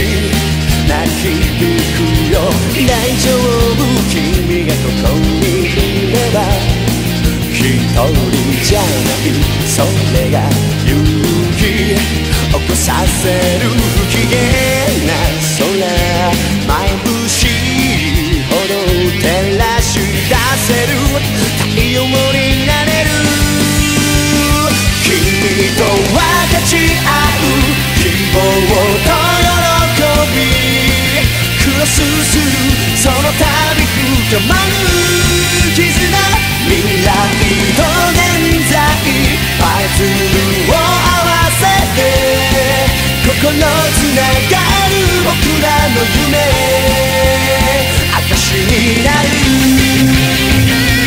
鳴き響くよ。大丈夫、君がここにいれば。一人じゃない、それが勇気起こさせる。不機嫌な空、眩しいほど照らし出せる。太陽になれる。君と分かち合う希望と喜び、クロスするその度深まる絆。未来と現在パズルを合わせて心つながる僕らの夢証になる。